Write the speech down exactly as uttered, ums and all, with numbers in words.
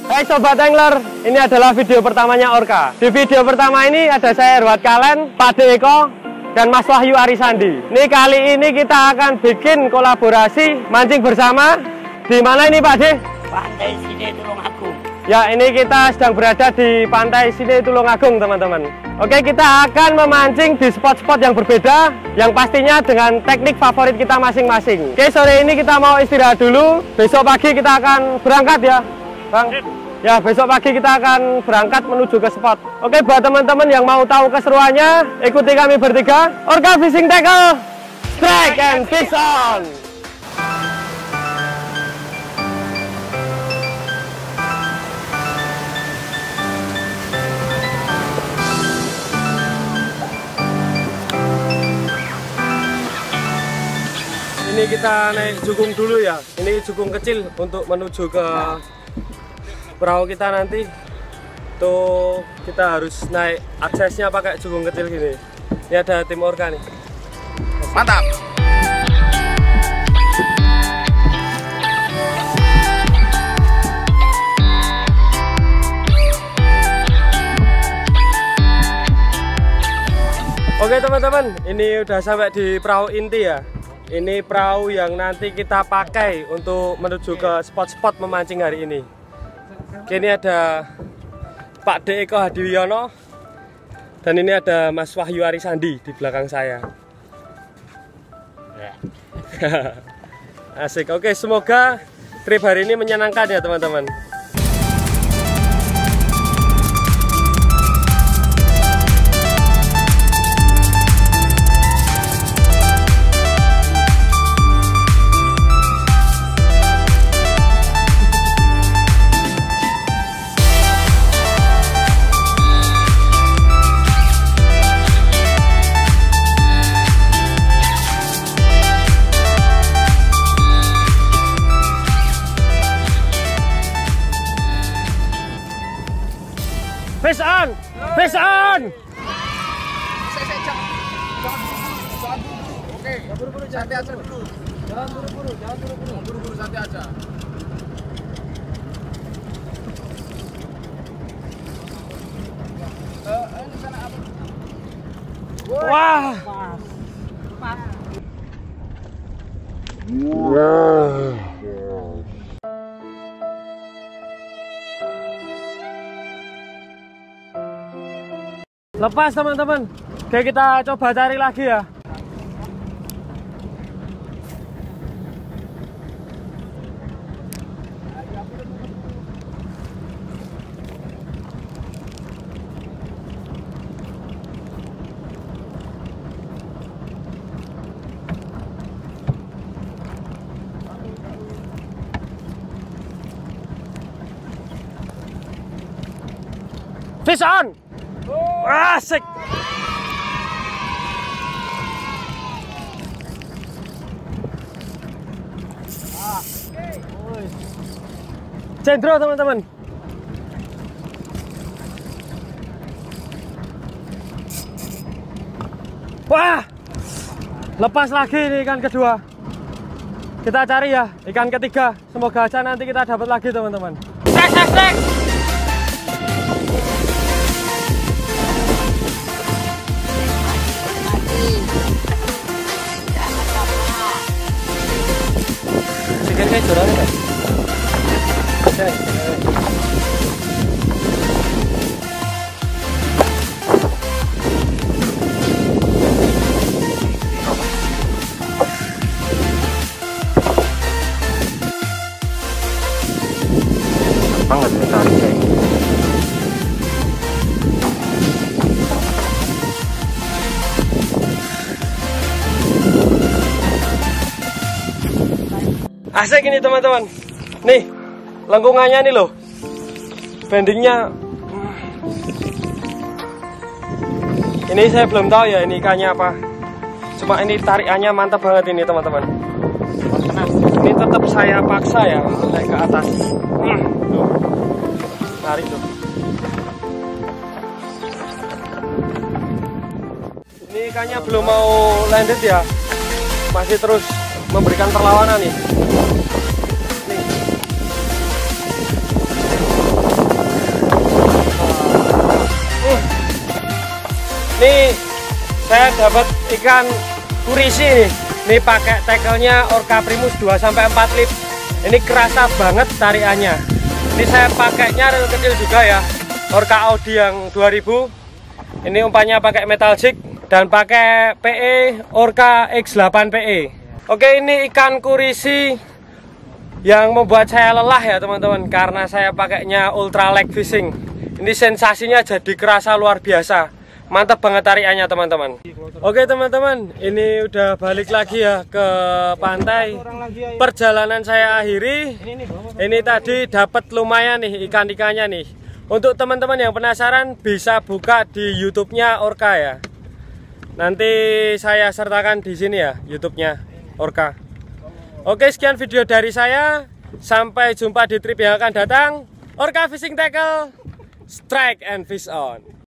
Hai Sobat Angler, ini adalah video pertamanya Orca. Di video pertama ini ada saya Herwat Kalen, Pak De Eko, dan Mas Wahyu Arisandi. Nih kali ini kita akan bikin kolaborasi mancing bersama. Di mana ini Pak De? Pantai Sine Tulungagung. Ya, ini kita sedang berada di Pantai Sine Tulungagung, teman-teman. Oke, kita akan memancing di spot-spot yang berbeda, yang pastinya dengan teknik favorit kita masing-masing. Oke, sore ini kita mau istirahat dulu. Besok pagi kita akan berangkat ya, Bang. Ya, besok pagi kita akan berangkat menuju ke spot. Oke, buat teman-teman yang mau tahu keseruannya, ikuti kami bertiga. Orca Fishing Tackle, strike and fish on! Ini kita naik jukung dulu ya. Ini jukung kecil untuk menuju ke perahu kita nanti. Tuh kita harus naik aksesnya pakai jukung kecil gini. Ini ada tim Orca nih. Mantap. Oke teman-teman, ini udah sampai di perahu inti ya. Ini perahu yang nanti kita pakai untuk menuju ke spot-spot memancing hari ini. Ini ada Pak De Eko Hadiwiono dan ini ada Mas Wahyu Arisandi di belakang saya. Ya. Asik. Oke, semoga trip hari ini menyenangkan ya teman-teman. Fish on! Fish on! Oke, buru-buru, santai aja dulu. Jangan buru-buru, jangan buru-buru. Buru-buru, santai aja. Wah! Pas. Lepas teman-teman. Oke, kita coba cari lagi ya. Fish on! Asik! Cendro teman-teman. Wah! Lepas lagi ini ikan kedua. Kita cari ya ikan ketiga. Semoga aja nanti kita dapat lagi teman-teman. Sek sek sek! Kayak curang kan? Banget nih tarik kayak gini. Asik ini teman-teman. Nih, lengkungannya nih loh. Bendingnya. Ini saya belum tahu ya ini ikannya apa. Cuma ini tarikannya mantap banget ini teman-teman. Ini tetap saya paksa ya naik ke atas. Hmm, tuh. Tarik tuh. Ini ikannya belum mau landed ya. Masih terus memberikan perlawanan nih. Nih. Nih saya dapat ikan kurisi nih. Ini pakai tackle-nya Orca Primus dua sampai empat lip. Ini kerasa banget tariannya. Ini saya pakainya reel kecil juga ya. Orca Audi yang dua ribu. Ini umpannya pakai metal jig dan pakai P E Orca X delapan P E. Oke, ini ikan kurisi yang membuat saya lelah ya teman-teman, karena saya pakainya ultra leg fishing. Ini sensasinya jadi kerasa luar biasa. Mantap banget tariannya teman-teman. Oke teman-teman, ini udah balik lagi ya ke pantai. Perjalanan saya akhiri. Ini tadi dapat lumayan nih ikan-ikannya nih. Untuk teman-teman yang penasaran bisa buka di YouTube-nya Orca ya. Nanti saya sertakan di sini ya YouTube-nya Orca. Oke, sekian video dari saya. Sampai jumpa di trip yang akan datang. Orca Fishing Tackle, strike and fish on.